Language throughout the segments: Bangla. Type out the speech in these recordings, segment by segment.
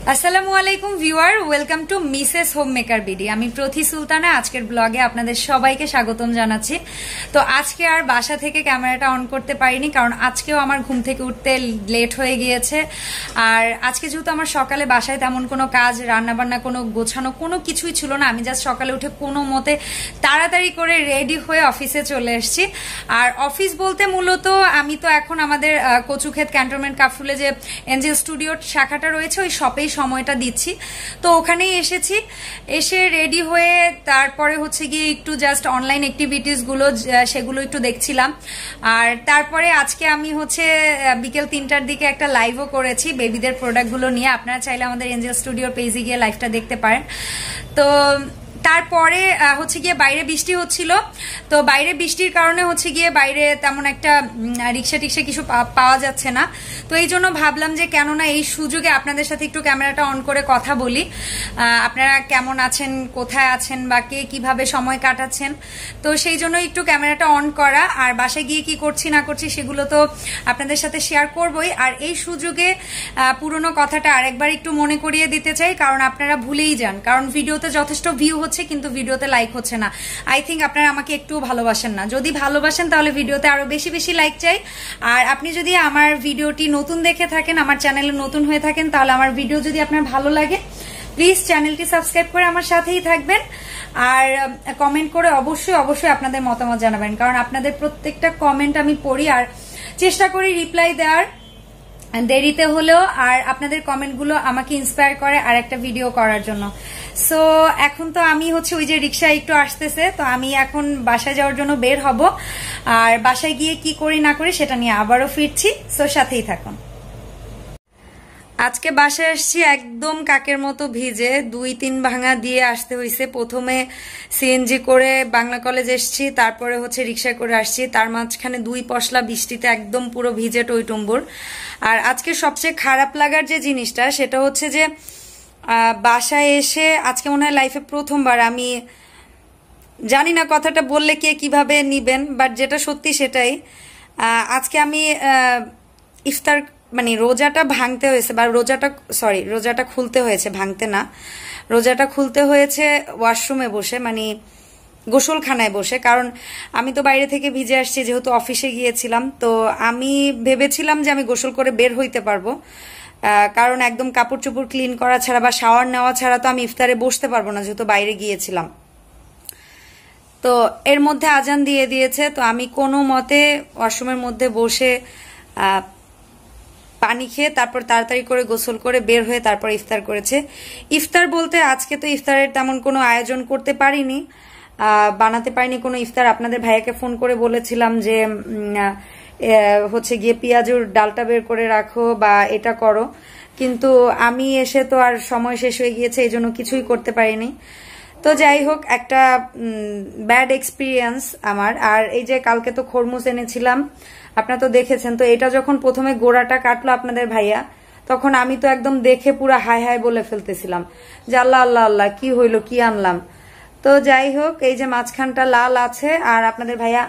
আসসালামু আলাইকুম viewer, welcome to Mrs home maker BD. আমি প্রথি সুলতানা আজকের ব্লগে আপনাদের সবাইকে স্বাগতম জানাচ্ছি। তো আজকে আর বাসা থেকে ক্যামেরাটা অন করতে পারিনি, কারণ আজকেও আমার ঘুম থেকে উঠতে লেট হয়ে গিয়েছে। আর আজকে যেহেতু আমার সকালে বাসায় তেমন কোনো কাজ, রান্নাবান্না, কোনো গোছানো কোনো কিছুই ছিল না, আমি জাস্ট সকালে উঠে কোনো মতে তাড়াতাড়ি করে রেডি হয়ে অফিসে চলে এসেছি। আর অফিস বলতে মূলত আমি তো এখন আমাদের কচুক্ষেত ক্যান্টনমেন্ট কাফরুলে যে এঞ্জেল স্টুডিওর শাখাটা রয়েছে ওই শপেই সময়টা দিচ্ছি। তো ওখানেই এসেছি, এসে রেডি হয়ে তারপরে হচ্ছে গিয়ে একটু জাস্ট অনলাইন অ্যাক্টিভিটিস গুলো সেগুলো একটু দেখছিলাম। আর তারপরে আজকে আমি হচ্ছে বিকেল 3টার দিকে একটা লাইভও করেছি বেবিদের প্রোডাক্টগুলো নিয়ে। আপনারা চাইলে আমাদের এঞ্জেল স্টুডিওর পেজে গিয়ে লাইভটা দেখতে পারেন। তো তারপরে হচ্ছে গিয়ে বাইরে বৃষ্টি হচ্ছিল, তো বাইরে বৃষ্টির কারণে হচ্ছে গিয়ে বাইরে তেমন একটা রিক্সা টিক্সা কিছু পাওয়া যাচ্ছে না। তো এই জন্য ভাবলাম যে কেননা এই সুযোগে আপনাদের সাথে একটু ক্যামেরাটা অন করে কথা বলি, আপনারা কেমন আছেন, কোথায় আছেন বা কে কিভাবে সময় কাটাচ্ছেন। তো সেই জন্য একটু ক্যামেরাটা অন করা, আর বাসায় গিয়ে কি করছি না করছি সেগুলো তো আপনাদের সাথে শেয়ার করবই। আর এই সুযোগে পুরনো কথাটা আরেকবার একটু মনে করিয়ে দিতে চাই, কারণ আপনারা ভুলেই যান, কারণ ভিডিওতে যথেষ্ট ভিউ হচ্ছে কিন্তু ভিডিওতে লাইক হচ্ছে না। আই থিঙ্ক আপনারা আমাকে একটু ভালোবাসেন না। যদি ভালোবাসেন তাহলে ভিডিওতে আরো বেশি বেশি লাইক চাই। আর আপনি যদি আমার ভিডিওটি নতুন দেখে থাকেন, আমার চ্যানেলে নতুন হয়ে থাকেন, তাহলে আমার ভিডিও যদি আপনার ভালো লাগে প্লিজ চ্যানেলটি সাবস্ক্রাইব করে আমার সাথেই থাকবেন। আর কমেন্ট করে অবশ্যই অবশ্যই আপনাদের মতামত জানাবেন, কারণ আপনাদের প্রত্যেকটা কমেন্ট আমি পড়ি আর চেষ্টা করি রিপ্লাই দেওয়ার দেরিতে হলেও। আর আপনাদের কমেন্টগুলো আমাকে ইন্সপায়ার করে আর একটা ভিডিও করার জন্য। সো এখন তো আমি হচ্ছে ওই যে রিক্সা একটু আসতেছে, তো আমি এখন বাসায় যাওয়ার জন্য বের হব। আর বাসায় গিয়ে কি করি না করি সেটা নিয়ে আবারও ফিরছি, সো সাথেই থাকুন। আজকে বাসায় আসছি একদম কাকের মতো ভিজে, 2-3 ভাঙা দিয়ে আসতে হয়েছে। প্রথমে সিএনজি করে বাংলা কলেজ এসছি, তারপরে হচ্ছে রিক্সা করে আসছি, তার মাঝখানে 2 পশলা বৃষ্টিতে একদম পুরো ভিজে টইটুম্বুর। আর আজকে সবচেয়ে খারাপ লাগার যে জিনিসটা সেটা হচ্ছে যে বাসায় এসে আজকে মনে হয় লাইফে প্রথমবার, আমি জানি না কথাটা বললে কে কিভাবে নিবেন, বাট যেটা সত্যি সেটাই, আজকে আমি ইফতার মানে রোজাটা ভাঙতে হয়েছে, বা রোজাটা খুলতে হয়েছে, ভাঙতে না, রোজাটা খুলতে হয়েছে ওয়াশরুমে বসে, মানে গোসলখানায় বসে। কারণ আমি তো বাইরে থেকে ভিজে আসছি, যেহেতু অফিসে গিয়েছিলাম, তো আমি ভেবেছিলাম যে আমি গোসল করে বের হইতে পারবো, কারণ একদম কাপড় চোপড় ক্লিন করা ছাড়া বা শাওয়ার নেওয়া ছাড়া তো আমি ইফতারে বসতে পারবো না, যেহেতু বাইরে গিয়েছিলাম। তো এর মধ্যে আজান দিয়ে দিয়েছে, তো আমি কোনো মতে ওয়াশরুমের মধ্যে বসে পানি খেয়ে তারপর তাড়াতাড়ি করে গোসল করে বের হয়ে তারপর ইফতার করেছে। ইফতার বলতে আজকে তো ইফতারের তেমন কোনো আয়োজন করতে পারিনি, বানাতে পারিনি কোনো ইফতার। আপনাদের ভাইয়াকে ফোন করে বলেছিলাম যে হচ্ছে গিয়ে পেঁয়াজুর ডালটা বের করে রাখো বা এটা করো, কিন্তু আমি এসে তো আর সময় শেষ হয়ে গিয়েছে, এই জন্য কিছুই করতে পারিনি। তো যাই হোক, একটা ব্যাড এক্সপিরিয়েন্স আমার। আর এই যে কালকে তো খরমুজ এনেছিলাম, আপনারা তো দেখেছেন। তো এটা যখন প্রথমে গোড়াটা কাটলো আপনাদের ভাইয়া, তখন আমি তো একদম দেখে পুরো হাই হাই বলে ফেলতেছিলাম যে আল্লাহ আল্লাহ আল্লাহ, কি হইলো, কি আনলাম। তো যাই হোক, এই যে মাঝখানটা লাল আছে, আর আপনাদের ভাইয়া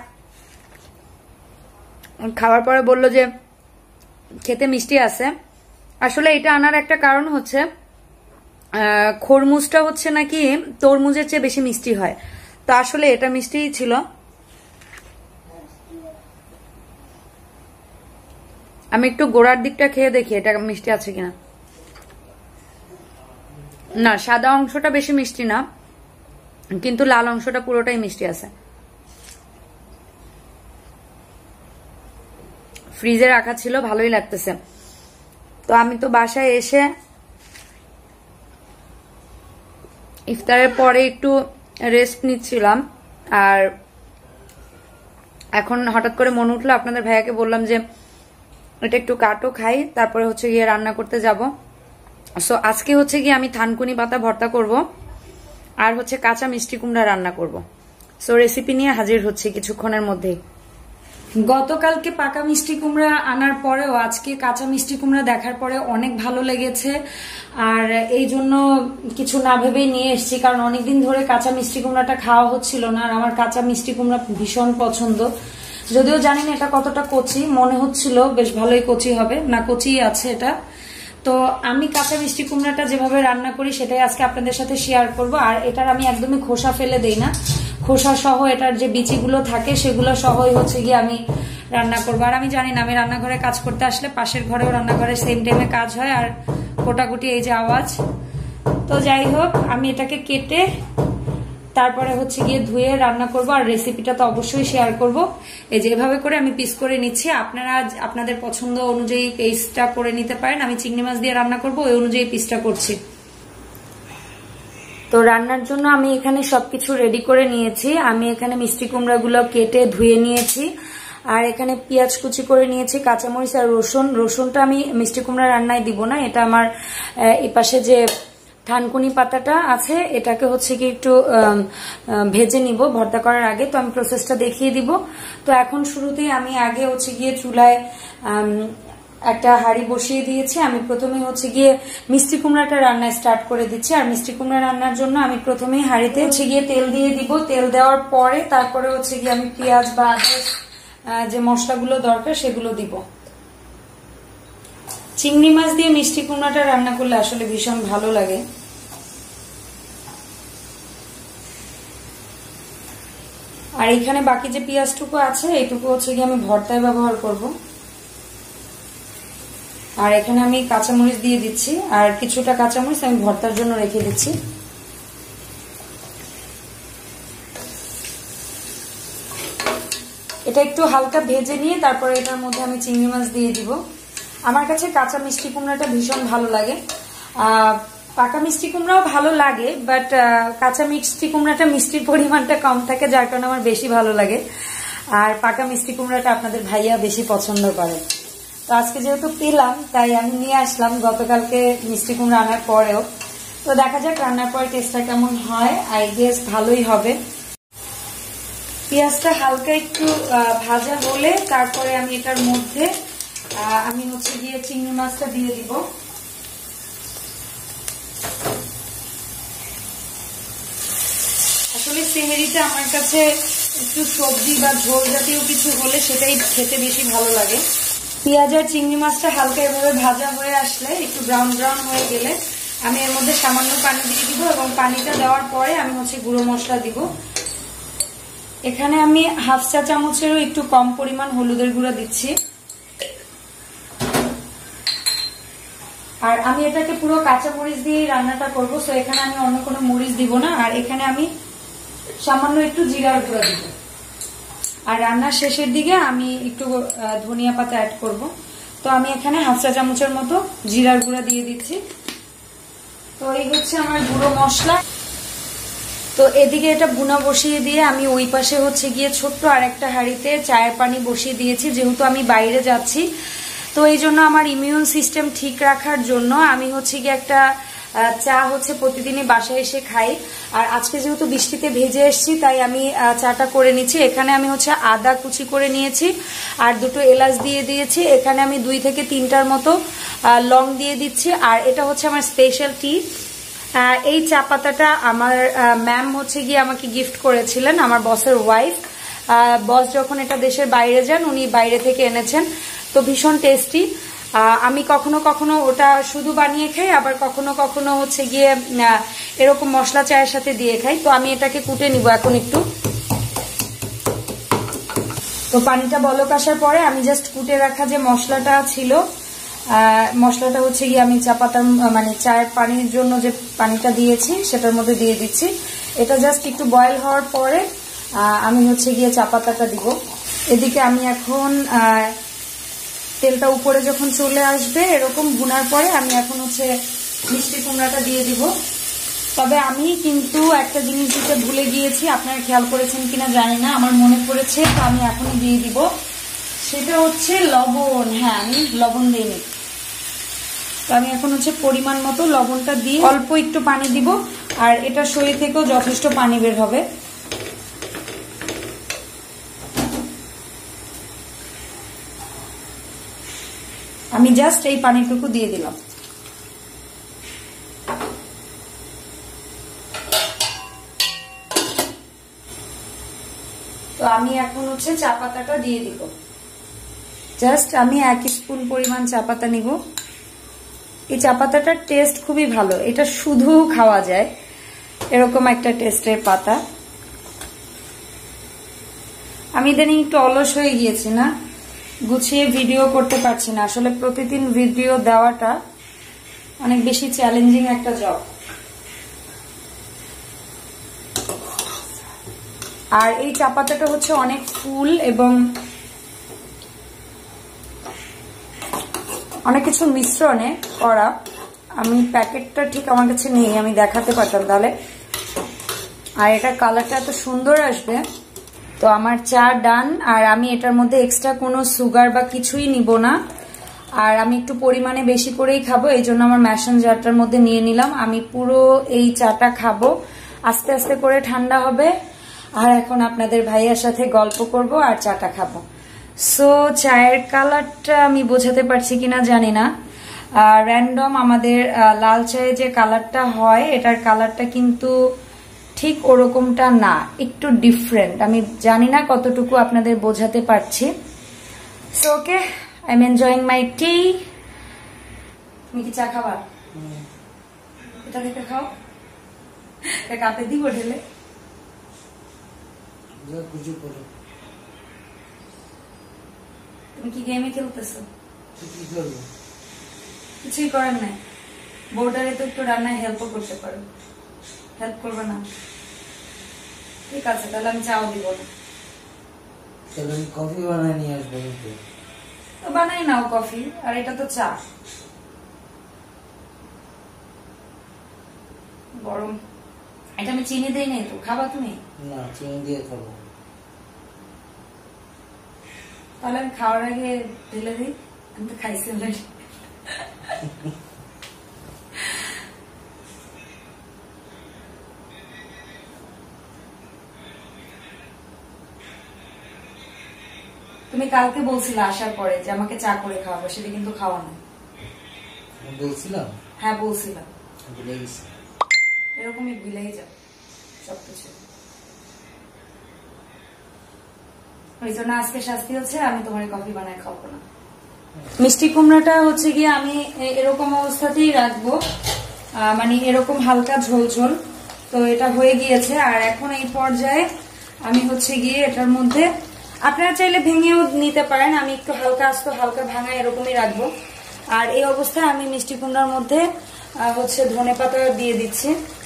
খাওয়ার পরে বলল যে খেতে মিষ্টি আছে। আসলে এটা আনার একটা কারণ হচ্ছে খরমুজটা হচ্ছে নাকি তরমুজের চেয়ে বেশি মিষ্টি হয়, তো আসলে এটা মিষ্টিই ছিল। আমি একটু গোড়ার দিকটা খেয়ে দেখি এটা মিষ্টি আছে কিনা। না, সাদা অংশটা বেশি মিষ্টি না, কিন্তু লাল অংশটা পুরোটাই মিষ্টি আছে। ফ্রিজে রাখা ছিল, ভালোই লাগতেছে। তো আমি তো বাসায় এসে ইফতারের পরে একটু রেস্ট নিচ্ছিলাম, আর এখন হঠাৎ করে মনে উঠলো আপনাদের ভাইয়াকে বললাম যে এটা একটু কাটো, খাই, তারপরে হচ্ছে গিয়ে রান্না করতে যাব। সো আজকে হচ্ছে গিয়ে আমি থানকুনি পাতা ভর্তা করব, আর হচ্ছে কাঁচা মিষ্টি কুমড়া রান্না করব। সো রেসিপি নিয়ে হাজির হচ্ছে কিছুক্ষণের মধ্যেই। গতকালকে পাকা মিষ্টি কুমড়া আনার পরেও আজকে কাঁচা মিষ্টি কুমড়া দেখার পরে অনেক ভালো লেগেছে, আর এই জন্য কিছু না ভেবেই নিয়ে এসেছি, কারণ অনেকদিন ধরে কাঁচা মিষ্টি কুমড়াটা খাওয়া হচ্ছিল না। আর আমার কাঁচা মিষ্টি কুমড়া ভীষণ পছন্দ, যদিও জানি না এটা কতটা কচি, মনে হচ্ছিল বেশ ভালোই কচি হবে, না কচি আছে এটা। তো আমি কাঁচা মিষ্টি কুমড়াটা যেভাবে রান্না করি সেটাই আজকে আপনাদের সাথে শেয়ার করব। আর এটার আমি একদমই খোসা ফেলে দেই না, খোসা সহ এটার যে বিচিগুলো থাকে সেগুলো সহই হচ্ছে গিয়ে আমি রান্না করবো। আর আমি জানি না, আমি রান্নাঘরে কাজ করতে আসলে পাশের ঘরেও রান্নাঘরে সেম টাইমে কাজ হয় আর কোটাকুটি এই যে আওয়াজ। তো যাই হোক, আমি এটাকে কেটে তারপরে হচ্ছে গিয়ে ধুয়ে রান্না করব। আর রেসিপিটা তো অবশ্যই শেয়ার করব। এই যে এভাবে করে আমি পিস করে নিচ্ছি, আপনারা আপনাদের পছন্দ অনুযায়ী পিসটা করে নিতে পারেন। আমি চিংড়ি মাছ দিয়ে রান্না করব, ওই অনুযায়ী পিসটা করছি। তো রান্নার জন্য আমি এখানে সবকিছু রেডি করে নিয়েছি। আমি এখানে মিষ্টি কুমড়াগুলো কেটে ধুয়ে নিয়েছি, আর এখানে পেঁয়াজ কুচি করে নিয়েছি, কাঁচামরিচ আর রসুনটা আমি মিষ্টি কুমড়া রান্নায় দিব না, এটা আমার এই পাশে যে থানকুনি পাতাটা আছে এটাকে হচ্ছে কি একটু ভেজে নিব ভর্তা করার আগে। তো আমি প্রসেসটা দেখিয়ে দিব। তো এখন শুরুতেই আমি আগে হচ্ছে গিয়ে চুলায় একটা হাঁড়ি বসিয়ে দিয়েছি। আমি প্রথমে হচ্ছে গিয়ে মিষ্টি কুমড়াটা রান্না স্টার্ট করে দিচ্ছি। আর মিষ্টি কুমড়া রান্নার জন্য আমি প্রথমেই হাঁড়িতে হচ্ছে গিয়ে তেল দিয়ে দিব। তেল দেওয়ার পরে তারপরে হচ্ছে গিয়ে আমি পেঁয়াজ বা যে মশলাগুলো দরকার সেগুলো দিব। চিংড়ি মাছ দিয়ে মিষ্টি কুমড়াটা রান্না করলে আসলে ভীষণ ভালো লাগে। আর এখানে বাকি যে পেঁয়াজটুকু আছে এইটুকু হচ্ছে গিয়ে আমি ভর্তায় ব্যবহার করব। আর এখানে আমি কাঁচামরিচ দিয়ে দিচ্ছি, আর কিছুটা কাঁচামরিচ আমি ভর্তার জন্য রেখে দিচ্ছি। এটা একটু হালকা ভেজে নিয়ে তারপরে এটার মধ্যে আমি চিংড়ি মাছ দিয়ে দিব। আমার কাছে কাঁচা মিষ্টি কুমড়াটা ভীষণ ভালো লাগে, পাকা মিষ্টি কুমড়াও ভালো লাগে, বাট কাঁচা মিষ্টি কুমড়াটা মিষ্টির পরিমাণটা কম থাকে, যার কারণে আমার বেশি ভালো লাগে। আর পাকা মিষ্টি কুমড়াটা আপনাদের ভাইয়া বেশি পছন্দ করে। তো আজকে যেহেতু পেলাম তাই আমি নিয়ে আসলাম, গতকালকে মিষ্টি কুমড়া আনার পরেও। তো দেখা যাক রান্নার পরে টেস্টটা কেমন হয়, আই গেস ভালোই হবে। পেঁয়াজটা হালকা একটু ভাজা হলে তারপরে আমি এটার মধ্যে আমি হচ্ছে গিয়ে চিংড়ি মাছটা দিয়ে দিব। আসলে সেহেরিতে আমার কাছে একটু সবজি বা ঝোল জাতীয় কিছু হলে সেটাই খেতে বেশি ভালো লাগে। পেঁয়াজ আর চিংড়ি মাছটা হালকা এভাবে ভাজা হয়ে আসলে, একটু ব্রাউন ব্রাউন হয়ে গেলে আমি এর মধ্যে সামান্য পানি দিয়ে দিব, এবং পানিটা দেওয়ার পরে আমি হচ্ছে গুঁড়ো মশলা দিব। এখানে আমি হাফ চা চামচেরও একটু কম পরিমাণ হলুদের গুঁড়া দিচ্ছি। আর আমি এটাকে পুরো কাঁচা মরিচ দিয়ে রান্নাটা করবো, সো এখানে আমি অন্য কোনো মরিচ দিব না। আর এখানে আমি সামান্য একটু জিরার গুঁড়া দিব। আর রান্নার শেষের দিকে আমি একটু ধনিয়া পাতা অ্যাড করব। তো আমি এখানে হাফ চা চামচের মতো জিরার গুঁড়া দিয়ে দিচ্ছি। তো এই হচ্ছে আমার গুঁড়ো মশলা। তো এদিকে এটা ভুনা বসিয়ে দিয়ে আমি ওই পাশে হচ্ছে গিয়ে ছোট্ট আর একটা হাঁড়িতে চায়ের পানি বসিয়ে দিয়েছি, যেহেতু আমি বাইরে যাচ্ছি। তো এই জন্য আমার ইমিউন সিস্টেম ঠিক রাখার জন্য আমি হচ্ছে গিয়ে একটা চা হচ্ছে প্রতিদিনই বাসায় এসে খাই। আর আজকে যেহেতু বৃষ্টিতে ভেজে এসেছি তাই আমি চাটা করে নিচ্ছি। এখানে আমি হচ্ছে আদা কুচি করে নিয়েছি আর দুটো এলাচ দিয়ে দিয়েছি। এখানে আমি 2 থেকে 3টার মতো লং দিয়ে দিচ্ছি। আর এটা হচ্ছে আমার স্পেশাল টি। এই চা পাতাটা আমার ম্যাম হচ্ছে গিয়ে আমাকে গিফট করেছিলেন, আমার বসের ওয়াইফ। বস যখন এটা দেশের বাইরে যান উনি বাইরে থেকে এনেছেন। তো ভীষণ টেস্টি। আমি কখনো কখনো ওটা শুধু বানিয়ে খাই, আবার কখনো কখনো হচ্ছে গিয়ে এরকম মশলা চায়ের সাথে দিয়ে খাই। তো আমি এটাকে কুটে নিব এখন একটু। তো পানিটা বলক আসার পরে আমি জাস্ট কুটে রাখা যে মশলাটা ছিল, মশলাটা হচ্ছে গিয়ে আমি চা পাতার মানে চায়ের পানির জন্য যে পানিটা দিয়েছি সেটার মধ্যে দিয়ে দিচ্ছি। এটা জাস্ট একটু বয়েল হওয়ার পরে আমি হচ্ছে গিয়ে চা পাতাটা দিব। এদিকে আমি এখন তেলটা উপরে যখন চলে আসবে এরকম ভুনার পরে আমি এখন হচ্ছে মিষ্টি কুমড়াটা দিয়ে দিব। তবে আমি কিন্তু একটা জিনিস দিতে ভুলে গিয়েছি, আপনারা খেয়াল করেছেন কিনা জানি না, আমার মনে পড়েছে, তো আমি এখনই দিয়ে দিব। সেটা হচ্ছে লবণ। হ্যাঁ, আমি লবণ দিইনি। তো আমি এখন হচ্ছে পরিমাণ মতো লবণটা দিয়ে অল্প একটু পানি দিব। আর এটা শরীর থেকেও যথেষ্ট পানি বের হবে। আমি জাস্ট এই পানিটুকু দিয়ে দিলাম। তো আমি এখন হচ্ছে চা পাতাটা দিয়ে দিব। জাস্ট আমি 1 স্পুন পরিমাণ চা পাতা নিব। এই চা পাতাটার টেস্ট খুবই ভালো, এটা শুধু খাওয়া যায়, এরকম একটা টেস্টের পাতা। আমি ইদানিং একটু অলস হয়ে গিয়েছি না, গুছিয়ে ভিডিও করতে পারছি না, আসলে প্রতিদিন ভিডিও দেওয়াটা অনেক বেশি চ্যালেঞ্জিং একটা জব। আর এই চা পাতাটা হচ্ছে অনেক ফুল এবং অনেক কিছু মিশ্রণে করা। আমি প্যাকেটটা ঠিক আমার কাছে নেই, আমি দেখাতে পারতাম তাহলে। আর এটা কালারটা এত সুন্দর আসবে। তো আমার চা ডান, আর আমি এটার মধ্যে এক্সট্রা কোনো সুগার বা কিছুই নিব না। আর আমি একটু পরিমাণে বেশি করেই খাবো, এই জন্য আমার ম্যাশন জারটার মধ্যে নিয়ে নিলাম। আমি পুরো এই চাটা খাবো, আস্তে আস্তে করে ঠান্ডা হবে। আর এখন আপনাদের ভাইয়ার সাথে গল্প করব আর চাটা খাবো। সো চায়ের কালারটা আমি বোঝাতে পারছি কিনা জানি না, র্যান্ডম আমাদের লাল চায়ে যে কালারটা হয় এটার কালারটা কিন্তু ঠিক ওরকমটা না, একটু ডিফারেন্ট। আমি জানি না কতটুকু আপনাদের বোঝাতে পারছি। So okay, I am enjoying my tea. তুমি কি চা খাবার? এটা থেকে খাও, কাপে দিব ঢেলে। তুমি কি গেমে খেলতেছো? কিছুই করার নাই, বোর্ডারে তো একটু রান্নায় হেল্পও করতে পারো। হেল্প করবে না? ঠিক আছে, তাহলে আমি চাও দিব না। তাহলে আমি কফি বানাই নিয়ে আসবো। তো বানাই নাও কফি, আর এটা তো চা। গরম, এটা আমি চিনি দেই নাই তো, খাবা তুমি? না, চিনি দিয়ে খাবো। তাহলে আমি খাওয়ার আগে ঢেলে দিই, আমি তো খাইছি অলরেডি। তুমি কালকে বলছিলে আসার পরে যে আমাকে চা করে খাওয়াবো, সেটা কিন্তু খাওয়া না। বলছিলাম? হ্যাঁ বলছিলাম। ভুলে গেছি। এরকমই ভুলেই যাও সবকিছু। ওই জন্য আজকে শাস্তি হচ্ছে, আমি তোমার কফি বানায় খাবো না। মিষ্টি কুমড়াটা হচ্ছে গিয়ে আমি এরকম অবস্থাতেই রাখবো, মানে এরকম হালকা ঝোল ঝোল। তো এটা হয়ে গিয়েছে, আর এখন এই পর্যায়ে আমি হচ্ছে গিয়ে এটার মধ্যে, আপনারা চাইলে ভেঙেও নিতে পারেন, আমি একটু হালকা আস্ত হালকা ভাঙা এরকমই রাখবো। আর এই অবস্থায় আমি মিষ্টি কুমড়ার মধ্যে হচ্ছে ধনেপাতা দিয়ে দিচ্ছি।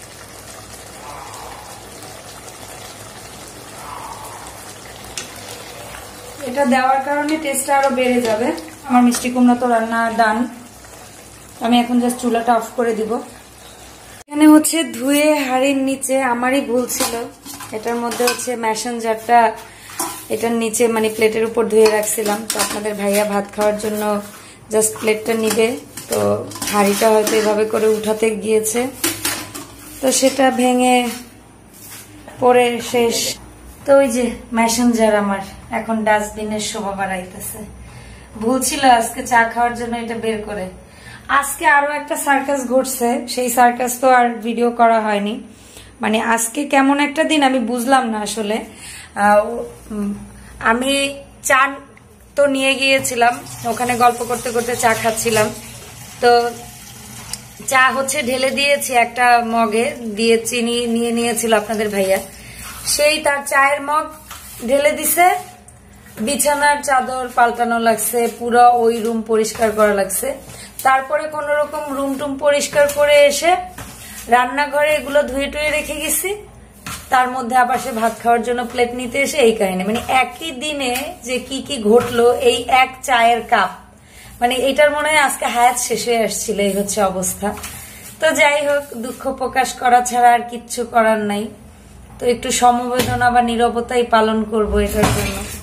এটা দেওয়ার কারণে টেস্টটা আরো বেড়ে যাবে। আমার মিষ্টি কুমড়া তো রান্না ডান, আমি এখন জাস্ট চুলাটা অফ করে দিব। এখানে হচ্ছে ধুয়ে হাড়ির নিচে, আমারই ভুল ছিল, এটার মধ্যে হচ্ছে ম্যাশন জারটা এটার নিচে মানে প্লেটের উপর ধুয়ে রাখছিলাম। তো আপনাদের ভাইয়া ভাত খাওয়ার জন্য জাস্ট প্লেটটা নিবে, তো হাড়িটা হয়তো এভাবে করে উঠাতে গিয়েছে, তো সেটা ভেঙে পরে শেষ। তো ওই যে ম্যাশন জার আমার এখন ডাস্টবিনের শোভা বাড়াইতেছে। ভুল ছিল আজকে চা খাওয়ার জন্য এটা বের করে। আজকে আরো একটা সার্কাস ঘটছে, সেই সার্কাস তো আর ভিডিও করা হয়নি। মানে আজকে কেমন একটা দিন আমি বুঝলাম না আসলে। আমি চা তো নিয়ে গিয়েছিলাম, ওখানে গল্প করতে করতে চা খাচ্ছিলাম। তো চা হচ্ছে ঢেলে দিয়েছি একটা মগে, দিয়ে চিনি নিয়ে নিয়েছিল আপনাদের ভাইয়া, সেই তার চায়ের মগ ঢেলে দিছে। বিছানার চাদর পাল্টানো লাগছে, পুরো ওই রুম পরিষ্কার করা লাগছে। তারপরে কোন রকম রুম টুম পরিষ্কার করে এসে রান্নাঘরে এগুলো ধুয়ে টুয়ে রেখে গেছি। তার মধ্যে আবার সে ভাত খাওয়ার জন্য প্লেট নিতে এসে এই কাহিনী। মানে একই দিনে যে কি কি ঘটলো, এই এক চায়ের কাপ, মানে এটার মনে হয় আজকে হায়াত শেষ হয়ে আসছিল, এই হচ্ছে অবস্থা। তো যাই হোক, দুঃখ প্রকাশ করা ছাড়া আর কিচ্ছু করার নাই। তো একটু সমবেদনা বা নীরবতাই পালন করবো এটার জন্য।